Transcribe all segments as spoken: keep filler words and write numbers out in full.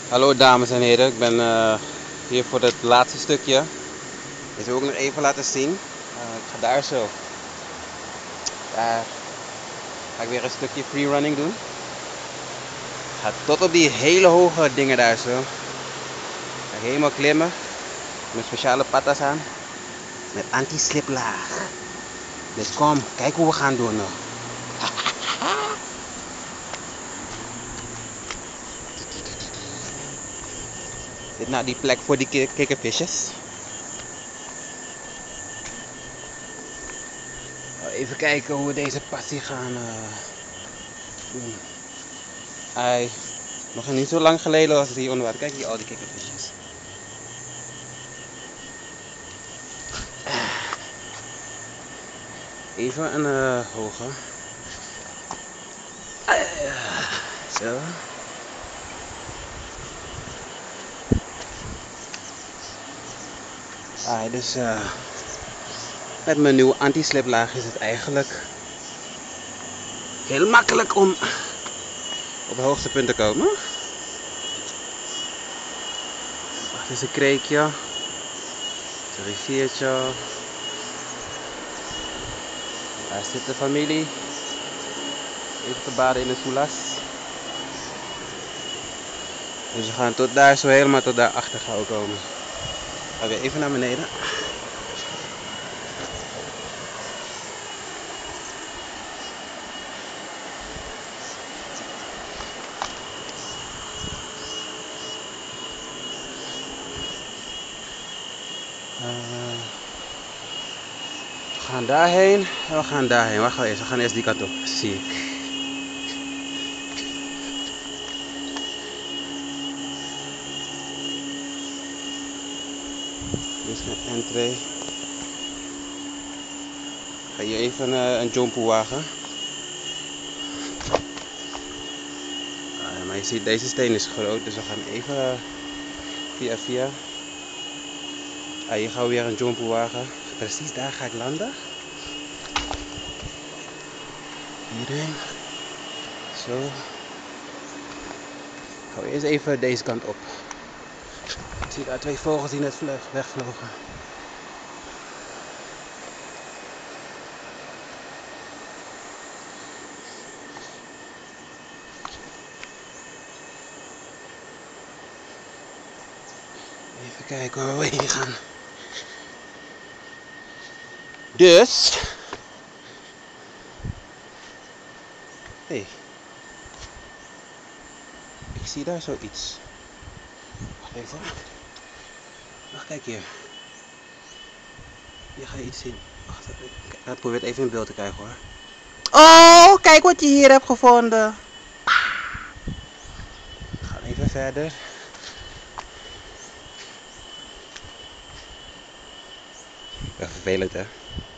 Hallo dames en heren, ik ben uh, hier voor het laatste stukje. Dit wil ik nog even laten zien. Uh, ik ga daar zo. Daar ga ik weer een stukje freerunning doen. Ik ga tot op die hele hoge dingen daar zo. Ik ga helemaal klimmen. Met speciale patas aan. Met anti-sliplaag. Dus kom, kijk hoe we gaan doen nog. Dit nou die plek voor die kikkervisjes. Even kijken hoe we deze passie gaan uh, doen. Ai, nog niet zo lang geleden was het hier onder water. Kijk hier al die kikkervisjes. Even een uh, hoge. Uh, zo. Ah, dus uh, met mijn nieuwe anti-sliplaag is het eigenlijk heel makkelijk om op het hoogste punt te komen. Dit is een kreekje, een riviertje. Daar zit de familie. Even te baden in de soelas. Dus we gaan tot daar zo helemaal tot daar achter gaan komen. Gaan we even naar beneden. Uh, we gaan daarheen en we gaan daarheen. Wacht even, we gaan eerst die kant op. Zie ik. Dit is een entree. Ik ga hier even uh, een jumpo wagen. Uh, maar je ziet, deze steen is groot, dus we gaan even uh, via via. Ah, hier gaan we weer een jumpo wagen. Precies daar ga ik landen. Hierheen. Zo. Gaan we eerst even deze kant op. Ik zie daar twee vogels die net wegvlogen. Even kijken waar we heen gaan. Dus. Hé. Hey. Ik zie daar zoiets. Wacht even. Wacht, kijk hier. Hier ga je iets zien. Wacht, ik probeer het even in beeld te krijgen hoor. Oh, kijk wat je hier hebt gevonden. We gaan even verder. Echt vervelend hè.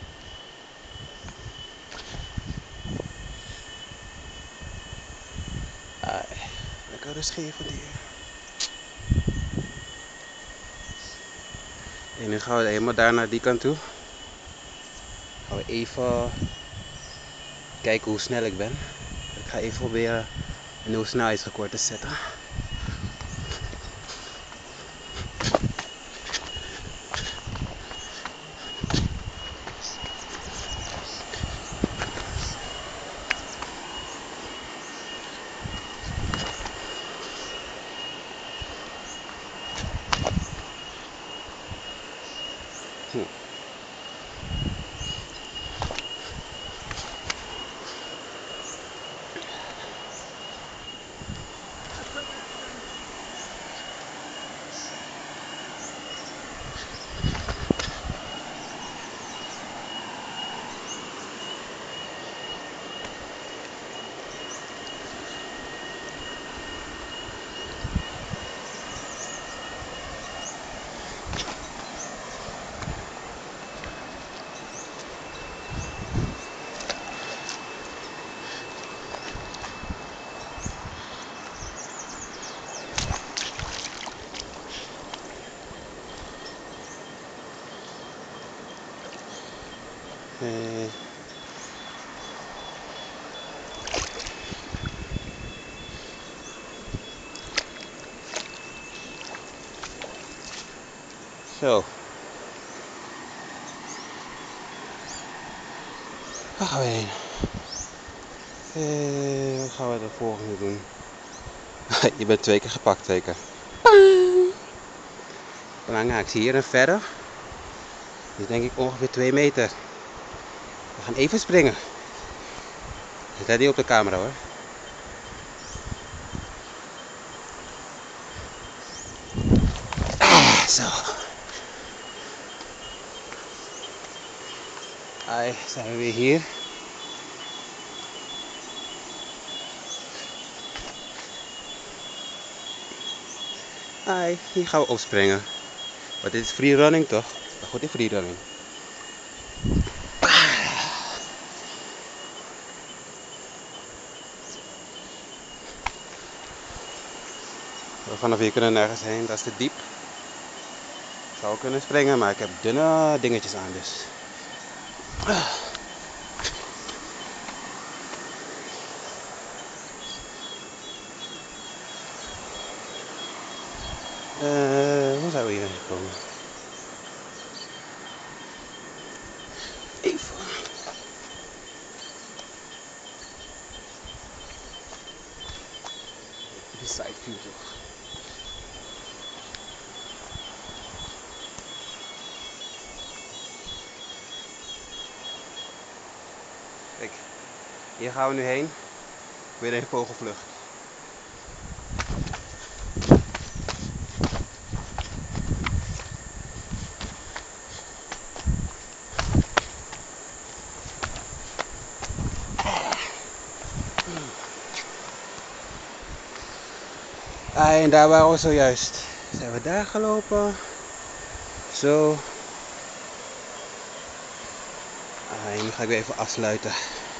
Ah, lekker rust geven hier. En nu gaan we helemaal daar naar die kant toe. Gaan we even kijken hoe snel ik ben. Ik ga even proberen een nieuw snelheidsrecord te zetten. Hm. Eh. Zo. Waar gaan we heen? Eh, wat gaan we de volgende doen? Je bent twee keer gepakt zeker. Belangrijk, zie hier en verder. Dit is denk ik ongeveer twee meter. We gaan even springen. Let niet op de camera hoor. Ah, zo. Ai, zijn we weer hier. Ai, hier gaan we opspringen. Maar dit is free running toch? Maar goed, dit is free running. Vanaf hier kunnen we nergens heen, dat is te diep. Ik zou kunnen springen, maar ik heb dunne dingetjes aan dus. Uh, hoe zijn we hier gekomen? Even. Die side view toch? Kijk, hier gaan we nu heen. Weer een vogelvlucht. Ah, en daar waren we zojuist. Zijn we daar gelopen? Zo. Ah, en nu ga ik weer even afsluiten.